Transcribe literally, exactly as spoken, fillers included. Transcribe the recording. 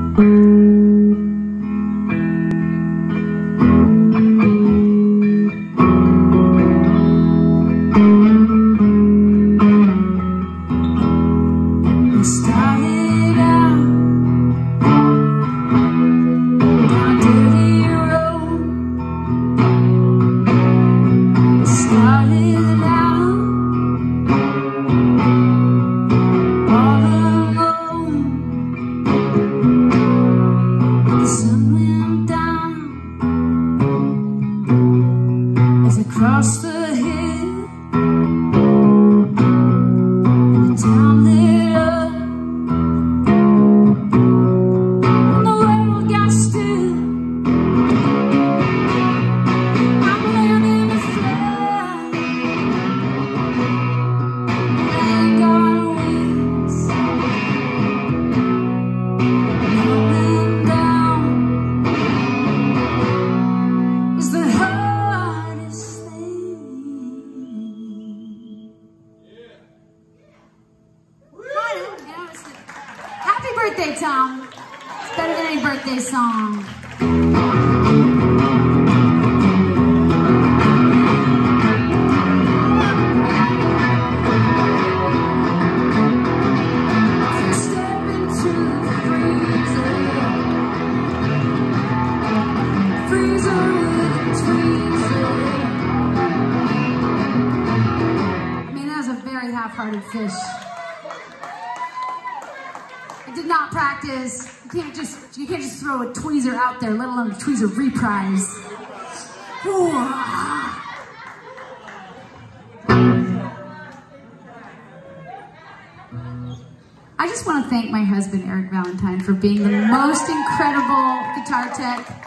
Across the hill, the town lit up, and the world got still. I'm living the flood, and got wings, coming down is the hardest thing. Happy birthday, Tom. It's better than any birthday song. Step into the freezer, freezer with a tweezer. I mean, that was a very half-hearted fish. I did not practice. You can't just you can't just throw a tweezer out there, let alone a tweezer reprise. Ooh. I just want to thank my husband, Eric Valentine, for being the most incredible guitar tech